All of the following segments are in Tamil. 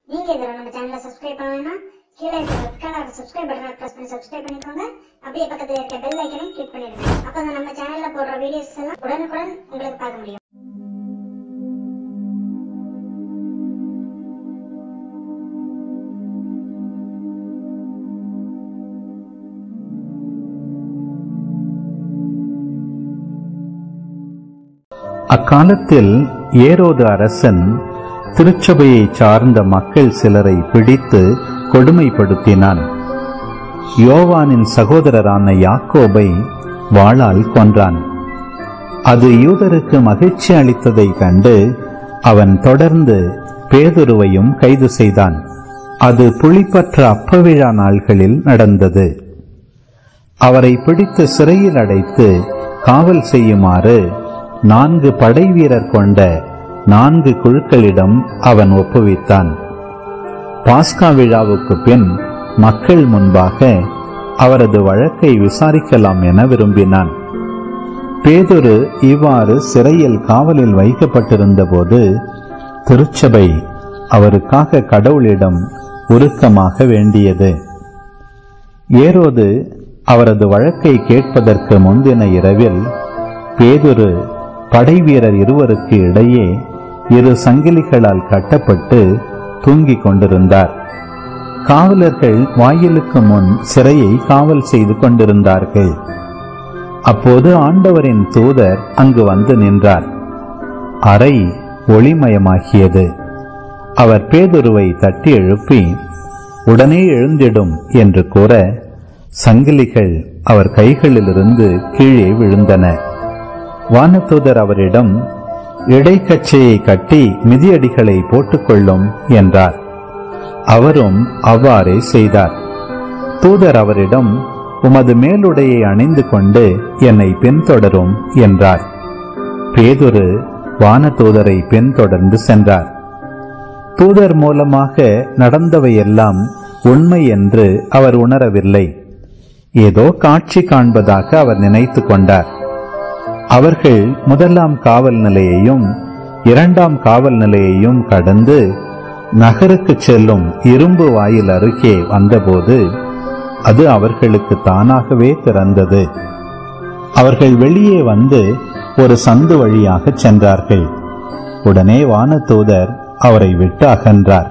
நீங்க இதெல்லாம் நம்ம சேனலை சப்ஸ்கிரைப் பண்ணலைன்னா கீழே இருக்க ரெட் கலர் சப்ஸ்கிரைப் பட்டனை பிரஸ் பண்ணி சப்ஸ்கிரைப் பண்ணிக்கோங்க. அப்படியே பக்கத்துல இருக்க பெல் ஐக்கனை கிளிக் பண்ணிடுங்க. அப்பதான் நம்ம சேனல்ல போடுற வீடியோஸ் எல்லாம் உடனுக்குடன் உங்களுக்கு பார்க்க முடியும். அக்காலத்தில் ஏரோது அரசன் திருச்சபையை சார்ந்த மக்கள் சிலரை பிடித்து கொடுமைப்படுத்தினான். யோவானின் சகோதரரான யாக்கோபை வாளால் கொன்றான். அது யூதருக்கு மகிழ்ச்சி அளித்ததை கண்டு அவன் தொடர்ந்து பேதுருவையும் கைது செய்தான். அது புளிப்பற்ற அப்பவிழா நாள்களில் நடந்தது. அவரை பிடித்து சிறையில் அடைத்து காவல் செய்யுமாறு 4 படை வீரர் கொண்ட 4 குழுக்களிடம் அவன் ஒப்புவித்தான். பாஸ்கா விழாவுக்கு பின் மக்கள் முன்பாக அவரது வழக்கை விசாரிக்கலாம் என விரும்பினான். பேதுரு இவ்வாறு சிறையில் காவலில் வைக்கப்பட்டிருந்த போது திருச்சபை அவருக்காக கடவுளிடம் உருக்கமாக வேண்டியது. ஏரோது அவரது வழக்கை கேட்பதற்கு முந்தின இரவில் பேதுரு படைவீரர் இருவருக்கு இடையே 2 சங்கிலிகளால் கட்டப்பட்டு தூங்கிக் கொண்டிருந்தார். காவலர்கள் வாயிலுக்கு முன் சிறையை காவல் செய்து கொண்டிருந்தார்கள். அப்போது ஆண்டவரின் தூதர் அங்கு வந்து நின்றார். அறை ஒளிமயமாகியது. அவர் பேதுருவை தட்டி எழுப்பி உடனே எழுந்திடும் என்று கூற சங்கிலிகள் அவர் கைகளிலிருந்து கீழே விழுந்தன. வானதூதர் அவரிடம் இடைக்கச்சையை கட்டி மிதியடிகளை போட்டுக்கொள்ளும் என்றார். அவரும் அவ்வாறே செய்தார். தூதர் அவரிடம் உமது மேலுடையை அணிந்து கொண்டு என்னை பின்தொடரும் என்றார். பேதுரு வானதூதரை பின்தொடர்ந்து சென்றார். தூதர் மூலமாக நடந்தவையெல்லாம் உண்மை என்று அவர் உணரவில்லை. ஏதோ காட்சி காண்பதாக அவர் நினைத்து கொண்டார். அவர்கள் 1ஆம் காவல் நிலையையும் 2ஆம் காவல் நிலையையும் கடந்து நகருக்கு செல்லும் இரும்பு வாயில் அருகே வந்தபோது அது அவர்களுக்கு தானாகவே திறந்தது. அவர்கள் வெளியே வந்து ஒரு சந்து வழியாக சென்றார்கள். உடனே வானதூதர் அவரை விட்டு அகன்றார்.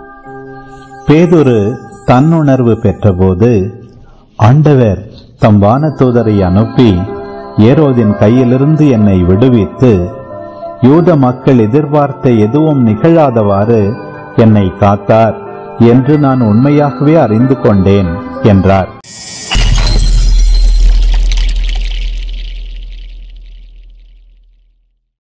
பேதுரு தன்னுணர்வு பெற்றபோது ஆண்டவர் தம் வானதூதரை அனுப்பி ஏரோதின் கையிலிருந்து என்னை விடுவித்து யூத மக்கள் எதிர்பார்த்த எதுவும் நிகழாதவாறு என்னை காத்தார் என்று நான் உண்மையாகவே அறிந்து கொண்டேன் என்றார்.